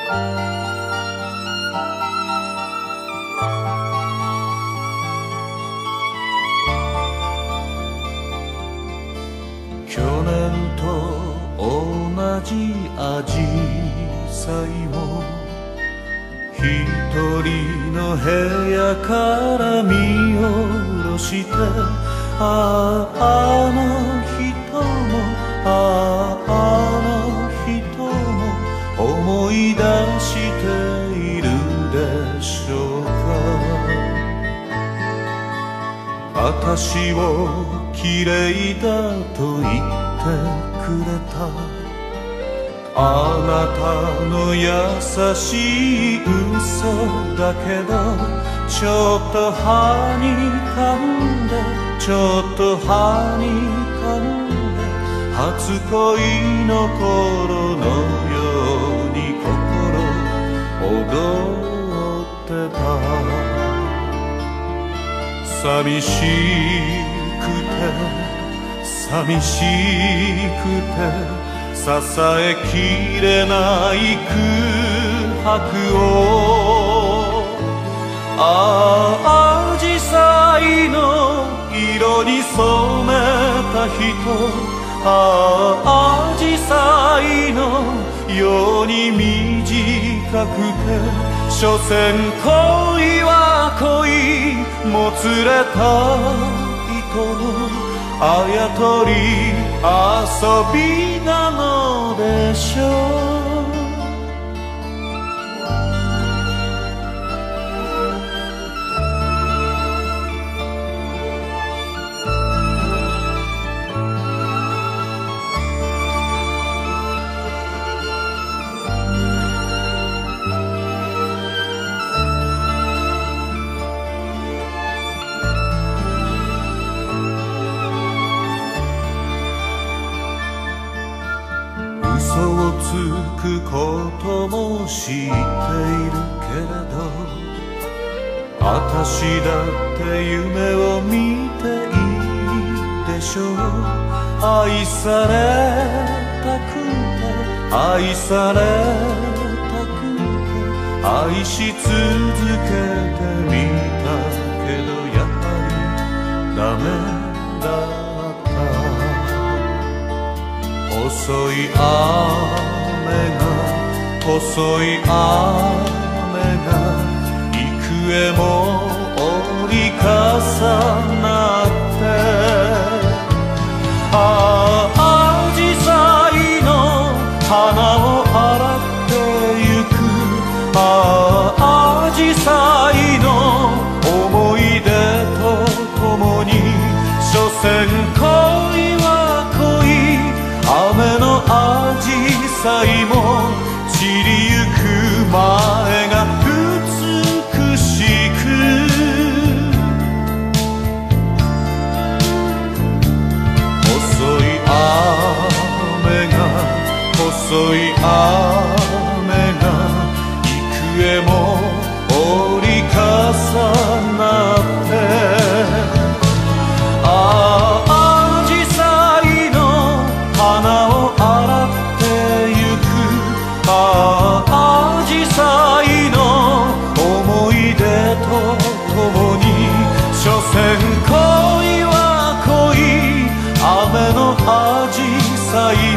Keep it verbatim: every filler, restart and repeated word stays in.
去年と同じアジサイも一人の部屋から見下ろして、あああの人もあああの人も思い出しているでしょうか。私を綺麗だと言ってくれたあなたの優しい嘘だけど、ちょっと歯に噛んでちょっと歯に噛んで初恋の頃のように心躍ってた。寂しくて寂しくて支えきれない空白を、ああ紫陽花の色に染めた人、ああ紫陽花のように短くて、所詮恋は恋もつれた糸のあやとり遊びなのでしょう。嘘をつくことも知っているけれど、私だって夢を見ていいでしょう。愛されたくて愛されたくて愛し続けてみたけど、やはりダメだ。細い雨が細い雨が幾重も折り重なって、ああ紫陽花の花を洗ってゆく、ああ紫陽花の思い出とともに、所詮恋は恋雨のアジサイも散りゆく前が美しく、細い雨が細い雨が幾重も折り重なって、ああ花を洗ってゆく、ああ紫陽花の思い出とともに、所詮恋は恋雨の紫陽花